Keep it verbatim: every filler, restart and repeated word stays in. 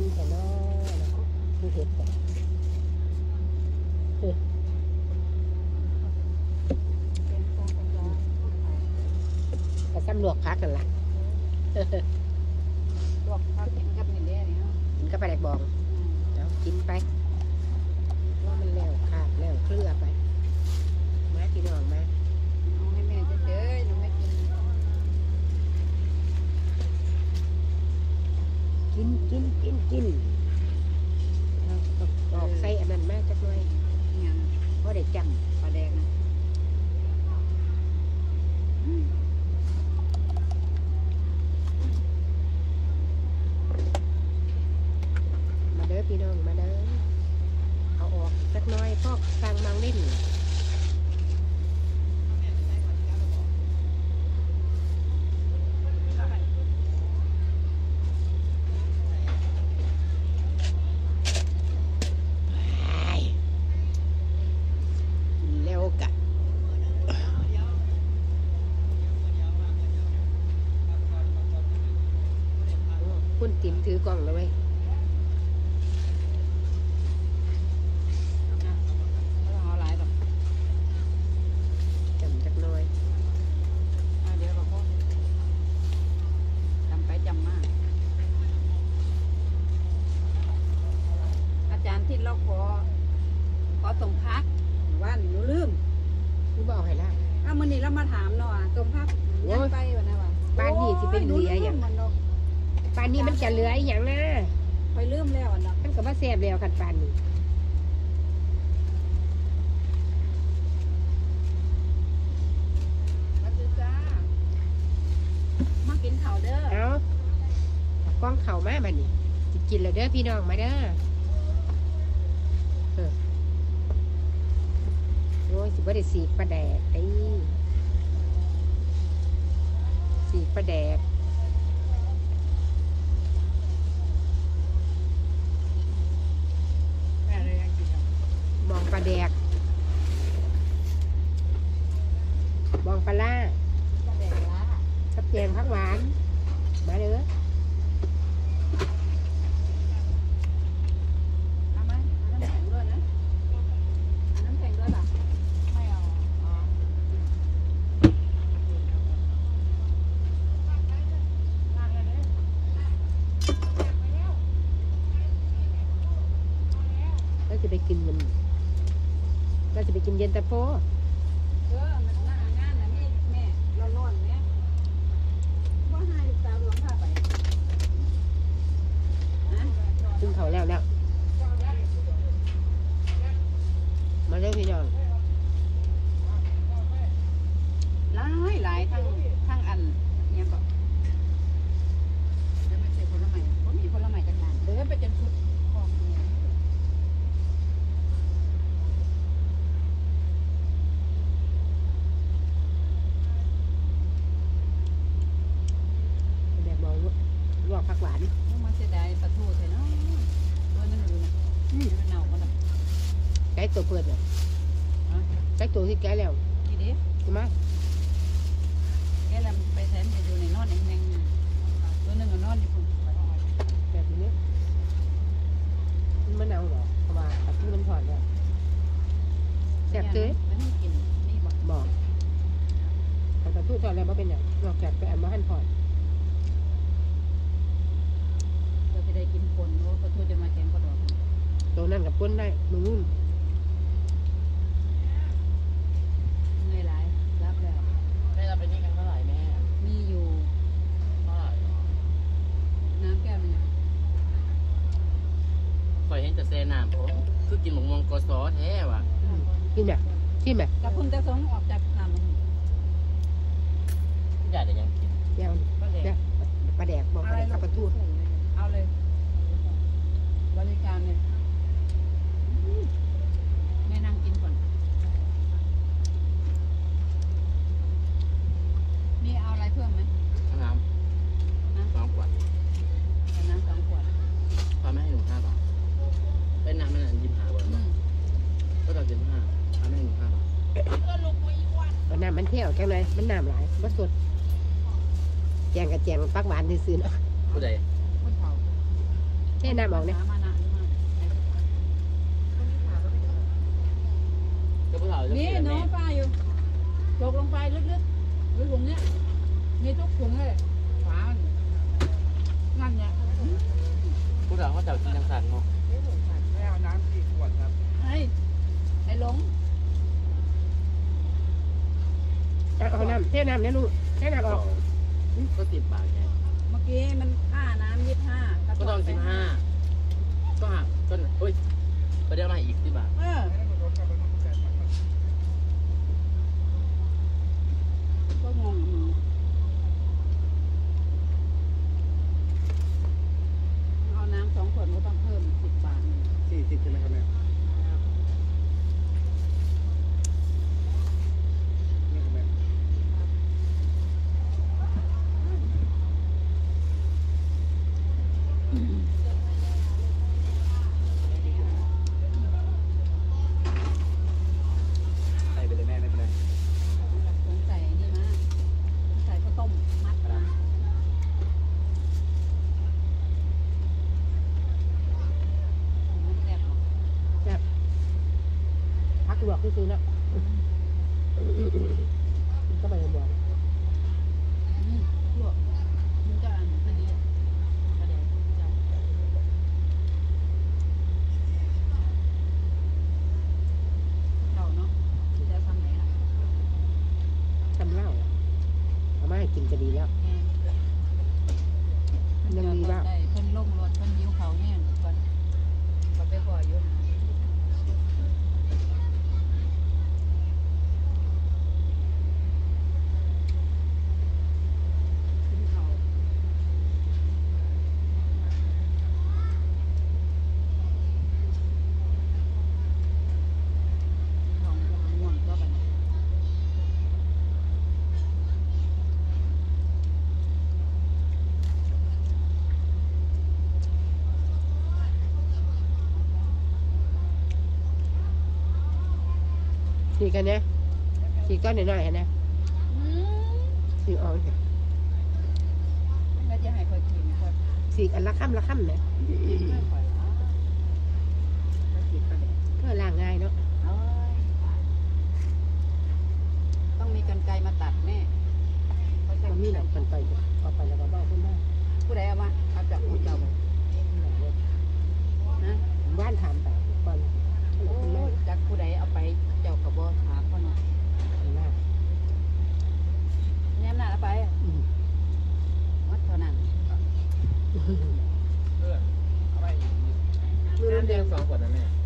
แต่น้อยคือเห็ดแต่กระซ้ำลวกพักกันละลวกพักกินกับนี่เนี่ยนี่เนาะกินก็ไปแดกบองเอากินไปว่ามันแล้วขาดแล้วเคลือไปมาพี่น้องมาเอาให้แม่เฉยๆหนูไม่กินกินกินกินกินออกใส่อันนั้นมากจักหน่อยยังเพราะได้จำปลาแดงนะมาเด้อพี่น้องมาเด้อเอาออกจักหน่อยพอกกลางมังนิ่มคุณติ๋มถือกล่องแล้วเว้ยเอาหลายดอกจำจักหน่อยเดี๋ยวเราก็จำไปจำมาอาจารย์ที่เราขอขอตรงพักว่าหนูลืมรู้บอกให้ละอ้าวมื่อนี้เรามาถามเนาะตรงพักยังไปวะนะวะบ้านนี้สิเป็นเหลืออย่างปานนี้มันจะเหลืออย่างนะไปลืมแล้วอ่ะเนาะมันก็ว่าแซ่บแล้วกันปานนี้มาซื้อจ้ามากินข้าวเด้อเอากล้องเข่ามาบัดนี้สิกินแล้วเด้อพี่น้องมาเด้อโอ้ยสิบ่ได้สีปลาแดกไอ้สีปลาแดกบองปลาแดกบองปลาล่ากับแกงผักหวานมาเด้อเอาไหมน้ำแข็งด้วยนะน้ำแข็งด้วยล่ะไม่เอาแล้วจะไปกินมันเราจะไปกินเย็นตาโฟเออมันหน้างานนะนี่แม่ร้อนๆแม่ว่าให้ลูกสาวหลวงพาไปนะซึ่งเขาแล้วแล้วมาเร็วพี่น้องหลายหลายทั้งทั้งอันเนี่ยบอกแล้วไม่ใช่ผลไม้ก็มีผลไม้จังนั้นเดี๋ยวไปจนชุดของเนี่ยแบบมองลวกผักหวานมึงมาเสียดายปลาทูใช่เนาะด้วยมันดูนะมันเน่ามันอ่ะไก่ตัวเปิดเลยไก่ตัวที่แก่แล้วนี่ดิใช่ไหมแกแล้วไปแทนไปดูในนอนแดงๆตัวนึงก็นอนอยู่คนแบบนี้มันเอาหรอเพราะว่าตัดที่มันถอดแล้วแสบเต้มันไม่กินนี่บอกบอกแต่ตัดที่ถอดแล้วมันเป็นอย่างนอกจากไปอันมาหั่นถอดเราจะได้กินคนโอ้ปลาทูจะมาแกงกระดองตัวนั้นกับก้นได้มือนุ่นเงยหลายรับแล้วแม่เราไปนี่กันเท่าไหร่แม่มีอยู่เท่าไหร่น้ำแก้วนึงคอยเห็นแต่เซน้ำผมคือกินหมกม่วงกอซอแท้ว่ะกินแบบกินแบบแต่คุณจะส่งออกจากน้ำมันอยากได้ยังกินเดี๋ยวเดี๋ยวปลาแดกบอกปลาแดกกับปลาทูเอาเลยบริการเนี่ยแม่นั่งกินก่อนมีเอาอะไรเพิ่มไหมน้ำน้ำสองขวดน้ำสองขวดพอไม่ให้หนูห้าบาทเป็นน้ำมันยิ้มหาบอลก็ต้องกินห้าพอไม่ให้หนูห้าบาทเอาน้ำมันเที่ยวแค่ไหนมันน้ำหลายมันสดแจงกับแจงปักหวานซื้อเนาะผู้ใดผู้เฒ่าเท่น้ำออกเนี่ยมานะมาก็ผู้สาวจะนี่เสียน้แม่องป้าอยู่ตกลงไปลึกๆหรือถุงเนี้ยมีทุกถุงเลยฝานั่นเนี่ยผู้สาวเขาจับกินจังสันเนาะไม่เอาน้ำสี่ขวดครับไอ้ไอ้หลงเอาน้ำเท่น้ำเนี่ยลูกเท่น้ำออกก็สิบบาทไงเมื่อกี้มันค่าน้ำยี่สิบห้าก็ต้องสิบห้าก็หักก็เฮ้ยไปเดี๋ยวมาอีกสิบบาทเออไม่ได้มาลดกันมันต้องแจกมันก่อนก็งงอยู่เอาน้ำสองขวดก็ต้องเพิ่มสิบบาทสี่สิบใช่ไหมครับเนี่ยนี่ครับแม่ ใส่ไปเลยแม่ไม่เป็นไรสงสัยนี่มาสงสัยข้าวต้มมัดนะมันแซ่บเนาะพักลวกที่ซื้อเนาะก็ไปบอกอืมลวกมันจะอันพอดีประเดี๋ยวจะเราเนาะจะทำไหนล่ะทำเหล้าเอามาให้กินก็ดีแล้วแม่ยังมีบ้างได้เพิ่นลงรถเพิ่นยิ้วเขาแห้งก่อนก็ไปบ่อยอยู่นะกินเขาวของกำลังง่วงก็บัดนี้สีกันเนี่ยสีก้อนหน่อยๆเห็นไหมอืมสีอ่อนเนี่ยแล้วจะให้คอยกินคอยสีอันละค่ำละค่ำเนี่ยไม่คอยเอาแล้วกินประเดี๋ยวเพื่อล้างง่ายเนาะเอ้ยต้องมีกรรไกรมาตัดแม่เขาจะมันมีหนังกันไปเอาไปแล้วก็บอกคุณแม่ผู้ใดเอามาเอาจากของเจ้าไปนะบ้านถามไปก่อนโอ้จากผู้ใดเอาไปเจ้ากับบ่ถามเขาเนาะหน้าแนมหน้าเอาไปวัดเท่านั้นเพื่อนเอาไปอีกนิดมือน้ำแดเดียงวสองขวดนะแม่